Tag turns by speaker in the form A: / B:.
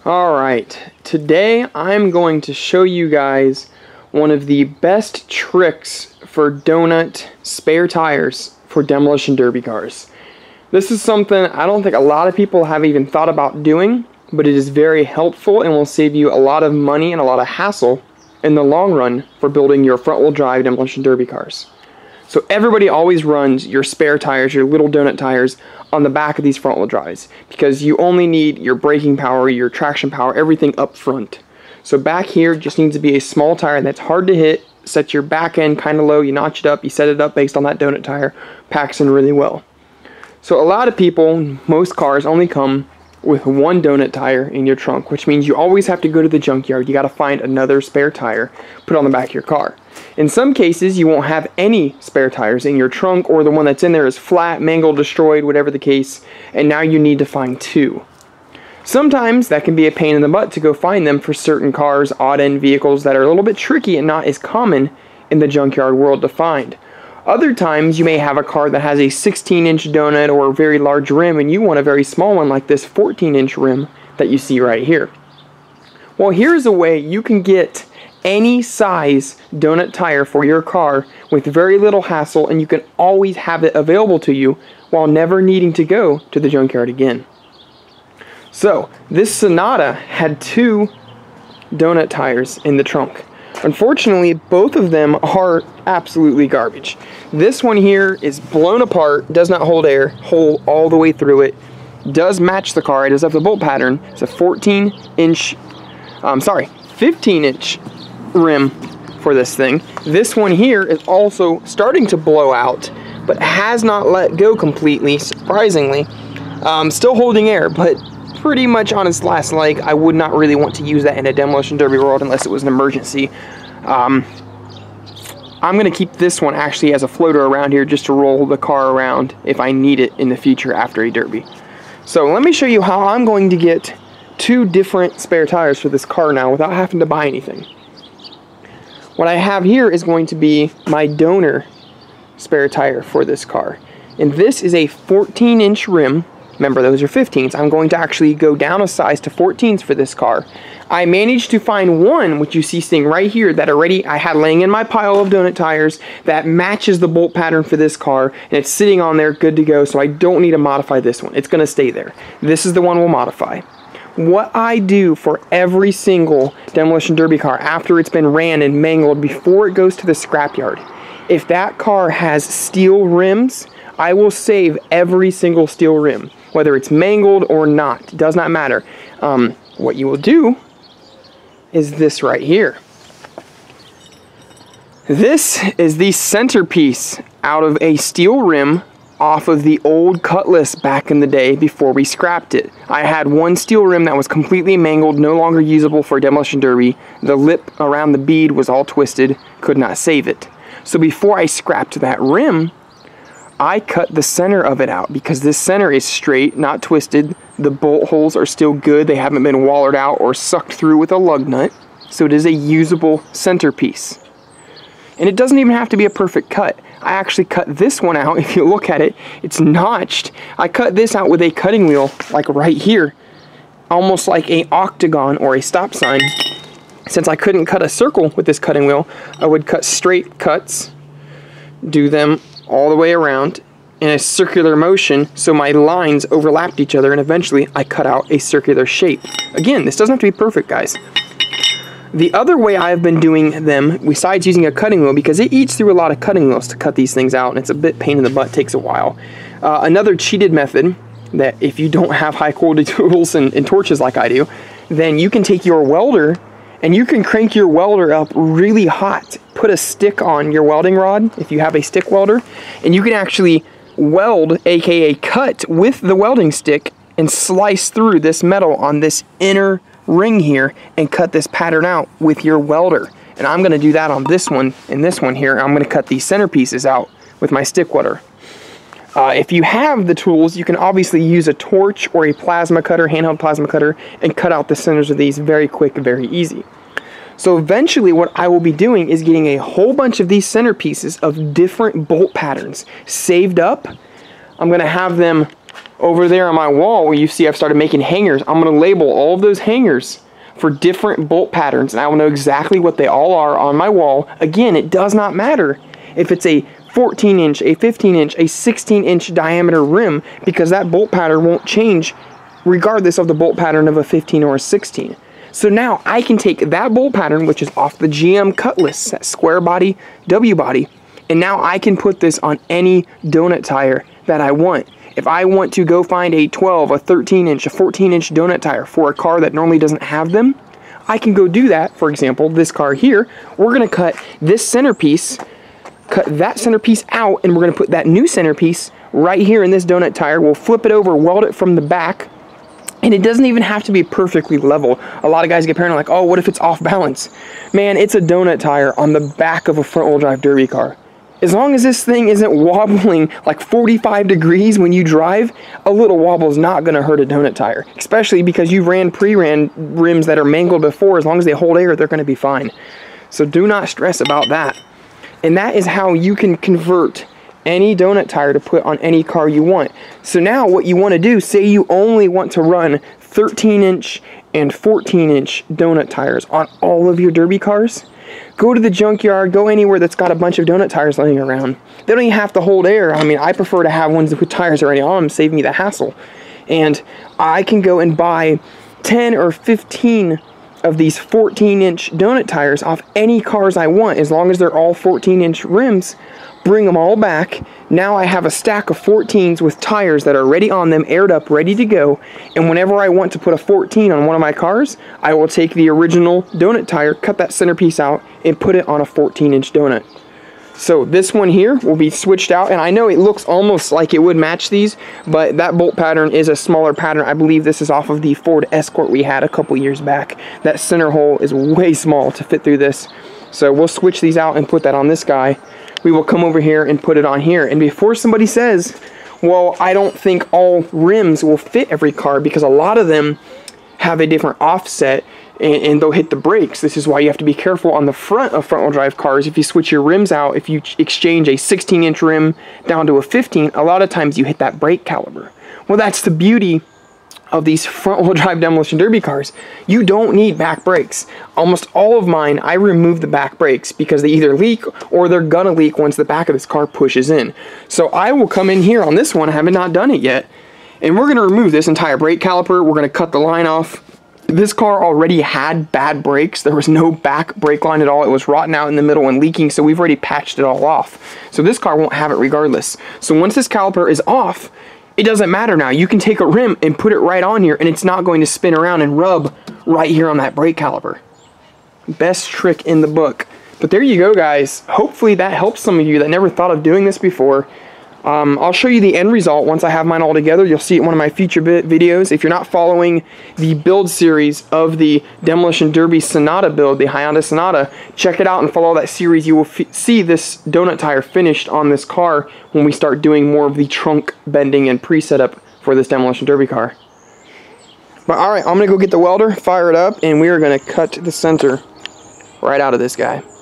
A: Alright, today I'm going to show you guys one of the best tricks for donut spare tires for demolition derby cars. This is something I don't think a lot of people have even thought about doing, but it is very helpful and will save you a lot of money and a lot of hassle in the long run for building your front-wheel drive demolition derby cars. So everybody always runs your spare tires, your little donut tires, on the back of these front-wheel drives because you only need your braking power, your traction power, everything up front. So back here just needs to be a small tire that's hard to hit, set your back end kind of low, you notch it up, you set it up based on that donut tire, packs in really well. So a lot of people, most cars only come with one donut tire in your trunk, which means you always have to go to the junkyard. You got to find another spare tire, put it on the back of your car. In some cases, you won't have any spare tires in your trunk, or the one that's in there is flat, mangled, destroyed, whatever the case, and now you need to find two. Sometimes that can be a pain in the butt to go find them for certain cars, odd-end vehicles that are a little bit tricky and not as common in the junkyard world to find. Other times you may have a car that has a 16-inch donut or a very large rim and you want a very small one like this 14-inch rim that you see right here. Well, here's a way you can get any size donut tire for your car with very little hassle, and you can always have it available to you while never needing to go to the junkyard again. So this Sonata had two donut tires in the trunk. Unfortunately, both of them are absolutely garbage. This one here is blown apart, does not hold air, hole all the way through it, does match the car, it does have the bolt pattern. It's a 15-inch rim for this thing. This one here is also starting to blow out, but has not let go completely, surprisingly. Still holding air, but pretty much on its last leg. I would not really want to use that in a demolition derby world unless it was an emergency. I'm going to keep this one actually as a floater around here just to roll the car around if I need it in the future after a derby. So let me show you how I'm going to get two different spare tires for this car now without having to buy anything. What I have here is going to be my donor spare tire for this car. And this is a 14-inch rim. Remember, those are 15s. I'm going to actually go down a size to 14s for this car. I managed to find one, which you see sitting right here, that already I had laying in my pile of donut tires that matches the bolt pattern for this car, and it's sitting on there good to go, so I don't need to modify this one. It's going to stay there. This is the one we'll modify. What I do for every single demolition derby car after it's been ran and mangled before it goes to the scrapyard, if that car has steel rims, I will save every single steel rim, whether it's mangled or not. It does not matter. What you will do is this right here. This is the centerpiece out of a steel rim off of the old Cutlass back in the day before we scrapped it. I had one steel rim that was completely mangled, no longer usable for a demolition derby. The lip around the bead was all twisted, could not save it. So before I scrapped that rim, I cut the center of it out because this center is straight, not twisted. The bolt holes are still good. They haven't been wallered out or sucked through with a lug nut. So it is a usable centerpiece. And it doesn't even have to be a perfect cut. I actually cut this one out. If you look at it, it's notched. I cut this out with a cutting wheel, like right here, almost like an octagon or a stop sign. Since I couldn't cut a circle with this cutting wheel, I would cut straight cuts, do them all the way around in a circular motion so my lines overlapped each other, and eventually I cut out a circular shape. Again, this doesn't have to be perfect, guys. The other way I've been doing them, besides using a cutting wheel, because it eats through a lot of cutting wheels to cut these things out, and it's a bit pain in the butt, takes a while. Another cheated method, that if you don't have high quality tools and torches like I do, then you can take your welder and you can crank your welder up really hot. Put a stick on your welding rod, if you have a stick welder, and you can actually weld, aka cut, with the welding stick and slice through this metal on this inner ring here and cut this pattern out with your welder. And I'm going to do that on this one and this one here. I'm going to cut these centerpieces out with my stick welder. If you have the tools, you can obviously use a torch or a plasma cutter, handheld plasma cutter, and cut out the centers of these very quick, very easy. So eventually what I will be doing is getting a whole bunch of these centerpieces of different bolt patterns saved up. I'm going to have them over there on my wall where you see I've started making hangers, I'm going to label all of those hangers for different bolt patterns, and I will know exactly what they all are on my wall. Again, it does not matter if it's a 14-inch, a 15-inch, a 16-inch diameter rim, because that bolt pattern won't change regardless of the bolt pattern of a 15 or a 16. So now I can take that bolt pattern, which is off the GM Cutlass, that square body, W body, and now I can put this on any donut tire that I want. If I want to go find a 12, a 13-inch, a 14-inch donut tire for a car that normally doesn't have them, I can go do that. For example, this car here, we're going to cut this centerpiece, cut that centerpiece out, and we're going to put that new centerpiece right here in this donut tire. We'll flip it over, weld it from the back, and it doesn't even have to be perfectly level. A lot of guys get paranoid like, oh, what if it's off balance? Man, it's a donut tire on the back of a front-wheel drive derby car. As long as this thing isn't wobbling like 45 degrees when you drive, a little wobble is not going to hurt a donut tire. Especially because you've pre-ran rims that are mangled before. As long as they hold air, they're going to be fine. So do not stress about that. And that is how you can convert any donut tire to put on any car you want. So now what you want to do, say you only want to run 13-inch and 14-inch donut tires on all of your derby cars. Go to the junkyard, go anywhere that's got a bunch of donut tires laying around. They don't even have to hold air. I mean, I prefer to have ones with tires already on them, save me the hassle. And I can go and buy 10 or 15 of these 14-inch donut tires off any cars I want, as long as they're all 14-inch rims. Bring them all back. Now I have a stack of 14s with tires that are already on them, aired up, ready to go. And whenever I want to put a 14 on one of my cars, I will take the original donut tire, cut that centerpiece out, and put it on a 14-inch donut. So this one here will be switched out, and I know it looks almost like it would match these, but that bolt pattern is a smaller pattern. I believe this is off of the Ford Escort we had a couple years back. That center hole is way small to fit through this. So we'll switch these out and put that on this guy. We will come over here and put it on here. And before somebody says, well, I don't think all rims will fit every car, because a lot of them have a different offset and they'll hit the brakes. This is why you have to be careful on the front of front-wheel drive cars. If you switch your rims out, if you exchange a 16-inch rim down to a 15, a lot of times you hit that brake caliper. Well, that's the beauty of these front-wheel drive demolition derby cars. You don't need back brakes. Almost all of mine, I remove the back brakes because they either leak or they're gonna leak once the back of this car pushes in. So I will come in here on this one, I haven't not done it yet, and we're gonna remove this entire brake caliper. We're gonna cut the line off. This car already had bad brakes. There was no back brake line at all. It was rotten out in the middle and leaking, so we've already patched it all off. So this car won't have it regardless. So once this caliper is off, it doesn't matter now. You can take a rim and put it right on here, and it's not going to spin around and rub right here on that brake caliper. Best trick in the book. But there you go, guys. Hopefully that helps some of you that never thought of doing this before. I'll show you the end result once I have mine all together. You'll see it in one of my future videos. If you're not following the build series of the Demolition Derby Sonata build, the Hyundai Sonata, check it out and follow that series. You will see this donut tire finished on this car when we start doing more of the trunk bending and pre-setup for this Demolition Derby car. But alright, I'm going to go get the welder, fire it up, and we are going to cut the center right out of this guy.